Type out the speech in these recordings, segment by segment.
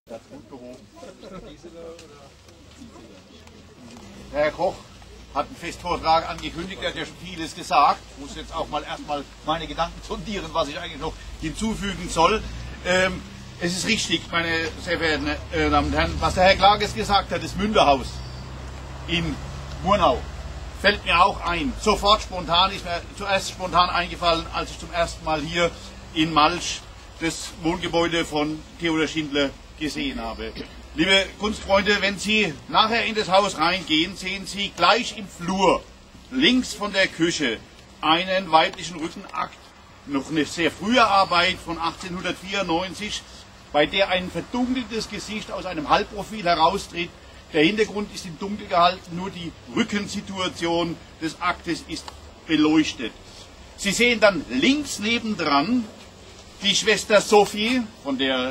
Das gut behoben. Herr Koch hat einen Festvortrag angekündigt, er hat ja schon vieles gesagt. Ich muss jetzt auch mal erstmal meine Gedanken sondieren, was ich eigentlich noch hinzufügen soll. Es ist richtig, meine sehr verehrten Damen und Herren, was der Herr Klages gesagt hat, das Münderhaus in Murnau, fällt mir auch ein. Sofort spontan, ist mir zuerst spontan eingefallen, als ich zum ersten Mal hier in Malsch das Wohngebäude von Theodor Schindler gesehen habe. Liebe Kunstfreunde, wenn Sie nachher in das Haus reingehen, sehen Sie gleich im Flur, links von der Küche, einen weiblichen Rückenakt, noch eine sehr frühe Arbeit von 1894, bei der ein verdunkeltes Gesicht aus einem Halbprofil heraustritt. Der Hintergrund ist im Dunkel gehalten, nur die Rückensituation des Aktes ist beleuchtet. Sie sehen dann links nebendran die Schwester Sophie, von der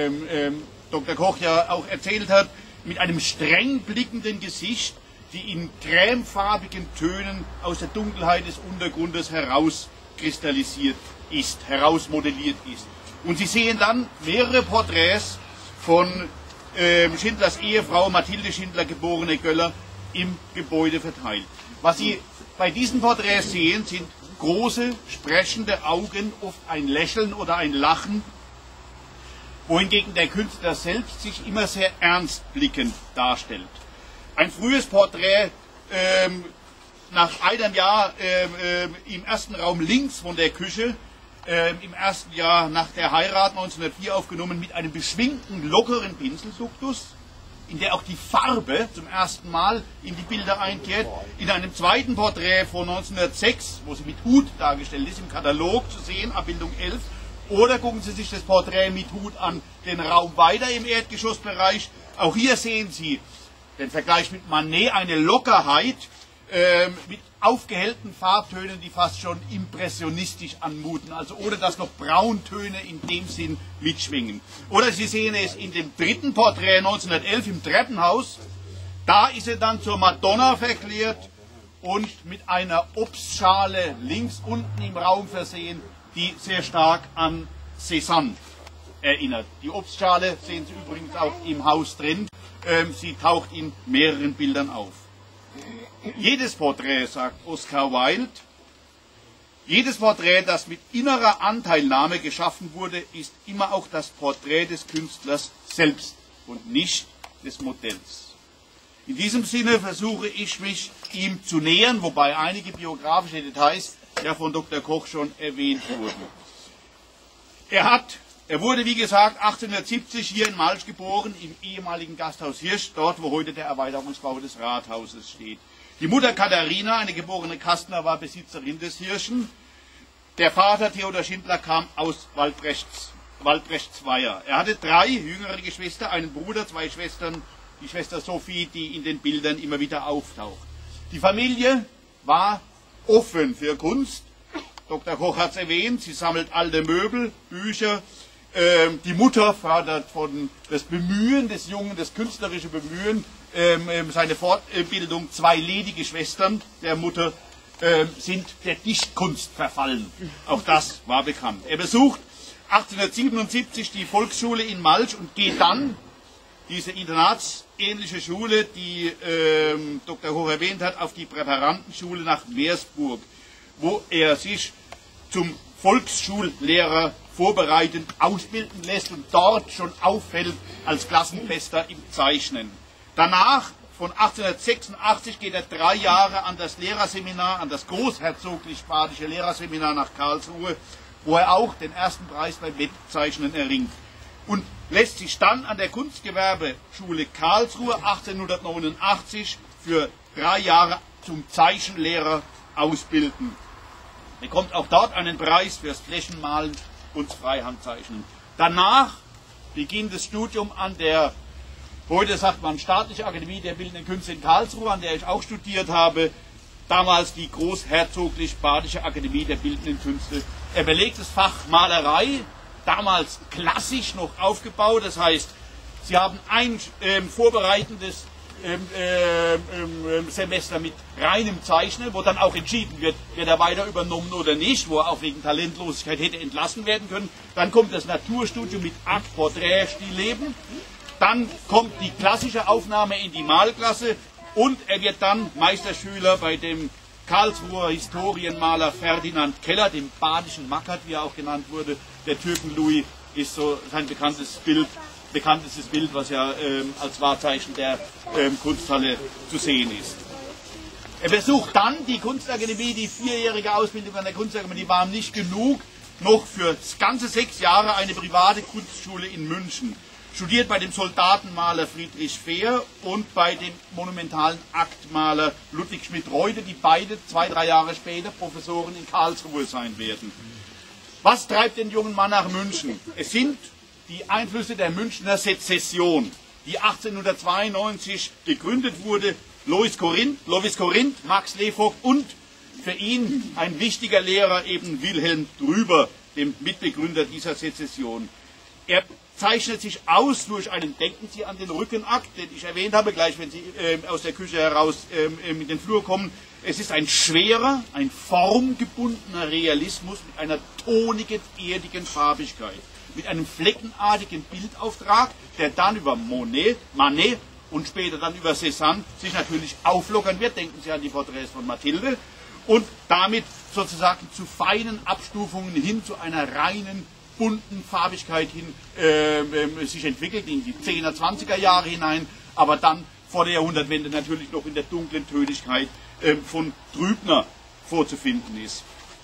Dr. Koch ja auch erzählt hat, mit einem streng blickenden Gesicht, die in cremefarbigen Tönen aus der Dunkelheit des Untergrundes herauskristallisiert ist, herausmodelliert ist. Und Sie sehen dann mehrere Porträts von Schindlers Ehefrau Mathilde Schindler, geborene Göller, im Gebäude verteilt. Was Sie bei diesen Porträts sehen, sind große, sprechende Augen, oft ein Lächeln oder ein Lachen, wohingegen der Künstler selbst sich immer sehr ernst blickend darstellt. Ein frühes Porträt nach einem Jahr im ersten Raum links von der Küche, im ersten Jahr nach der Heirat 1904 aufgenommen, mit einem beschwingten, lockeren Pinselduktus, in der auch die Farbe zum ersten Mal in die Bilder einkehrt. In einem zweiten Porträt von 1906, wo sie mit Hut dargestellt ist, im Katalog zu sehen, Abbildung 11. Oder gucken Sie sich das Porträt mit Hut an, den Raum weiter im Erdgeschossbereich. Auch hier sehen Sie den Vergleich mit Manet, eine Lockerheit mit aufgehellten Farbtönen, die fast schon impressionistisch anmuten, also ohne dass noch Brauntöne in dem Sinn mitschwingen. Oder Sie sehen es in dem dritten Porträt 1911 im Treppenhaus. Da ist er dann zur Madonna verklärt und mit einer Obstschale links unten im Raum versehen, die sehr stark an Cézanne erinnert. Die Obstschale sehen Sie übrigens auch im Haus drin. Sie taucht in mehreren Bildern auf. Jedes Porträt, sagt Oscar Wilde, jedes Porträt, das mit innerer Anteilnahme geschaffen wurde, ist immer auch das Porträt des Künstlers selbst und nicht des Modells. In diesem Sinne versuche ich mich ihm zu nähern, wobei einige biografische Details ja von Dr. Koch schon erwähnt wurden. Er wurde, wie gesagt, 1870 hier in Malsch geboren, im ehemaligen Gasthaus Hirsch, dort, wo heute der Erweiterungsbau des Rathauses steht. Die Mutter Katharina, eine geborene Kastner, war Besitzerin des Hirschen. Der Vater Theodor Schindler kam aus Waldrechtsweier. Er hatte 3 jüngere Geschwister, einen Bruder, 2 Schwestern, die Schwester Sophie, die in den Bildern immer wieder auftaucht. Die Familie war offen für Kunst. Dr. Koch hat es erwähnt, sie sammelt alte Möbel, Bücher. Die Mutter fördert von das Bemühen des Jungen, das künstlerische Bemühen, seine Fortbildung. 2 ledige Schwestern der Mutter sind der Dichtkunst verfallen. Auch das war bekannt. Er besucht 1877 die Volksschule in Malsch und geht dann diese internatsähnliche Schule, die Dr. Koch erwähnt hat, auf die Präparandenschule nach Meersburg, wo er sich zum Volksschullehrer vorbereitend ausbilden lässt und dort schon auffällt als Klassenbester im Zeichnen. Danach, von 1886, geht er 3 Jahre an das Lehrerseminar, an das großherzoglich-badische Lehrerseminar nach Karlsruhe, wo er auch den ersten Preis beim Wettzeichnen erringt. Und lässt sich dann an der Kunstgewerbeschule Karlsruhe 1889 für 3 Jahre zum Zeichenlehrer ausbilden. Er bekommt auch dort einen Preis fürs Flächenmalen und Freihandzeichnen. Danach beginnt das Studium an der, heute sagt man, Staatliche Akademie der Bildenden Künste in Karlsruhe, an der ich auch studiert habe, damals die Großherzoglich-Badische Akademie der Bildenden Künste. Er belegt das Fach Malerei, damals klassisch noch aufgebaut, das heißt, Sie haben ein vorbereitendes Semester mit reinem Zeichnen, wo dann auch entschieden wird, wird er weiter übernommen oder nicht, wo er auch wegen Talentlosigkeit hätte entlassen werden können. Dann kommt das Naturstudium mit Akt, Porträt, Stillleben. Dann kommt die klassische Aufnahme in die Malklasse und er wird dann Meisterschüler bei dem Karlsruher Historienmaler Ferdinand Keller, dem badischen Mackert, wie er auch genannt wurde. Der Türken-Louis ist so sein bekanntestes Bild, was ja als Wahrzeichen der Kunsthalle zu sehen ist. Er besucht dann die Kunstakademie, die 4-jährige Ausbildung an der Kunstakademie war ihm nicht genug, noch für ganze 6 Jahre eine private Kunstschule in München. Studiert bei dem Soldatenmaler Friedrich Fehr und bei dem monumentalen Aktmaler Ludwig Schmidt-Reuter, die beide 2-3 Jahre später Professoren in Karlsruhe sein werden. Was treibt den jungen Mann nach München? Es sind die Einflüsse der Münchner Sezession, die 1892 gegründet wurde. Lovis Corinth, Max Levogt und für ihn ein wichtiger Lehrer eben Wilhelm Trüber, dem Mitbegründer dieser Sezession. Er zeichnet sich aus durch einen, denken Sie an den Rückenakt, den ich erwähnt habe, gleich wenn Sie aus der Küche heraus in den Flur kommen. Es ist ein schwerer, ein formgebundener Realismus mit einer tonigen, erdigen Farbigkeit, mit einem fleckenartigen Bildauftrag, der dann über Manet und später dann über Cézanne sich natürlich auflockern wird. Denken Sie an die Porträts von Mathilde. Und damit sozusagen zu feinen Abstufungen hin zu einer reinen, bunten Farbigkeit hin sich entwickelt, in die 10er, 20er Jahre hinein, aber dann vor der Jahrhundertwende natürlich noch in der dunklen Tönigkeit von Trübner vorzufinden ist.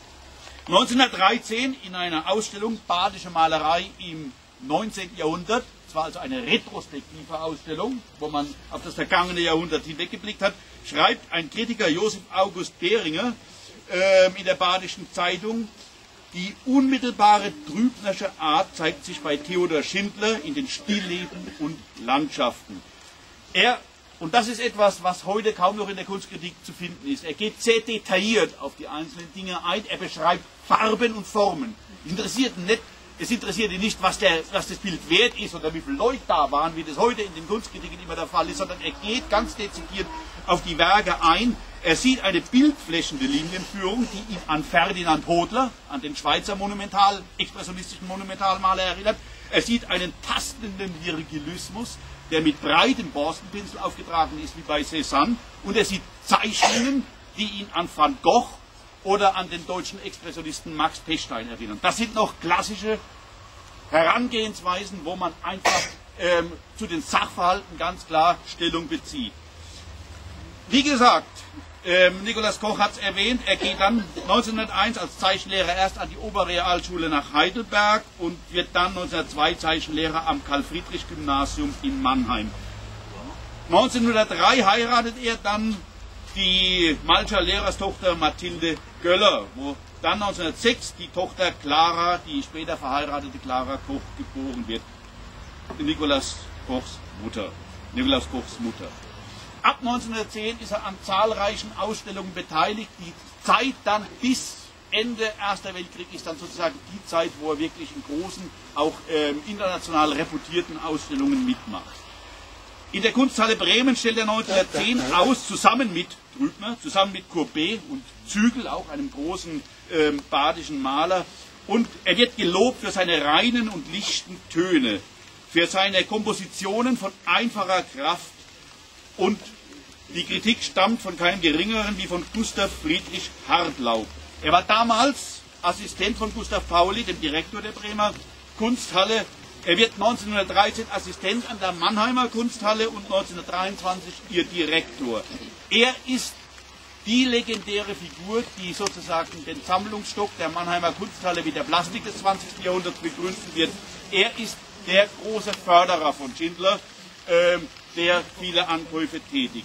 1913 in einer Ausstellung Badische Malerei im 19. Jahrhundert, es war also eine retrospektive Ausstellung, wo man auf das vergangene Jahrhundert hinweggeblickt hat, schreibt ein Kritiker Josef August Behringer in der Badischen Zeitung: Die unmittelbare Trübnersche Art zeigt sich bei Theodor Schindler in den Stillleben und Landschaften. Und das ist etwas, was heute kaum noch in der Kunstkritik zu finden ist. Er geht sehr detailliert auf die einzelnen Dinge ein, er beschreibt Farben und Formen. Es interessiert ihn nicht, was das Bild wert ist oder wie viele Leute da waren, wie das heute in den Kunstkritiken immer der Fall ist, sondern er geht ganz dezidiert auf die Werke ein. Er sieht eine bildflächende Linienführung, die ihn an Ferdinand Hodler, an den Schweizer expressionistischen Monumentalmaler erinnert. Er sieht einen tastenden Virgilismus, der mit breitem Borstenpinsel aufgetragen ist, wie bei Cézanne. Und er sieht Zeichnungen, die ihn an Van Gogh oder an den deutschen Expressionisten Max Pechstein erinnern. Das sind noch klassische Herangehensweisen, wo man einfach zu den Sachverhalten ganz klar Stellung bezieht. Wie gesagt, Nikolaus Koch hat es erwähnt, er geht dann 1901 als Zeichenlehrer erst an die Oberrealschule nach Heidelberg und wird dann 1902 Zeichenlehrer am Karl-Friedrich-Gymnasium in Mannheim. 1903 heiratet er dann die Malcher Lehrerstochter Mathilde Göller, wo dann 1906 die Tochter Clara, die später verheiratete Clara Koch, geboren wird. Nikolaus Kochs Mutter. Ab 1910 ist er an zahlreichen Ausstellungen beteiligt. Die Zeit dann bis Ende Erster Weltkrieg ist dann sozusagen die Zeit, wo er wirklich in großen, auch international reputierten Ausstellungen mitmacht. In der Kunsthalle Bremen stellt er 1910 aus, zusammen mit Trübner, zusammen mit Courbet und Zügel, auch einem großen badischen Maler. Und er wird gelobt für seine reinen und lichten Töne, für seine Kompositionen von einfacher Kraft. Und die Kritik stammt von keinem Geringeren wie von Gustav Friedrich Hartlaub. Er war damals Assistent von Gustav Pauli, dem Direktor der Bremer Kunsthalle. Er wird 1913 Assistent an der Mannheimer Kunsthalle und 1923 ihr Direktor. Er ist die legendäre Figur, die sozusagen den Sammlungsstock der Mannheimer Kunsthalle mit der Plastik des 20. Jahrhunderts begründen wird. Er ist der große Förderer von Schindler, der viele Ankäufe tätigt.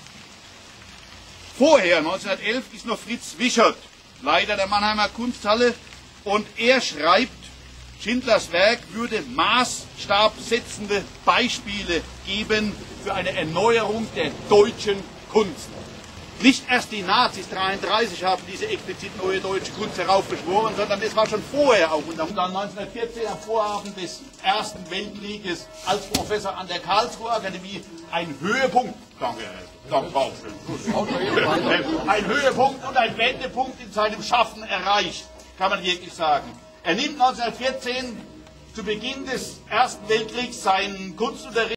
Vorher, 1911, ist noch Fritz Wichert, Leiter der Mannheimer Kunsthalle, und er schreibt, Schindlers Werk würde maßstabsetzende Beispiele geben für eine Erneuerung der deutschen Kunst. Nicht erst die Nazis 1933 haben diese explizit neue deutsche Kunst heraufbeschworen, sondern es war schon vorher auch. Und dann 1914 am Vorabend des Ersten Weltkrieges als Professor an der Karlsruher Akademie ein Höhepunkt. Danke, Frau. Ein Höhepunkt und ein Wendepunkt in seinem Schaffen erreicht, kann man wirklich sagen. Er nimmt 1914 zu Beginn des Ersten Weltkriegs seinen Kunstunterricht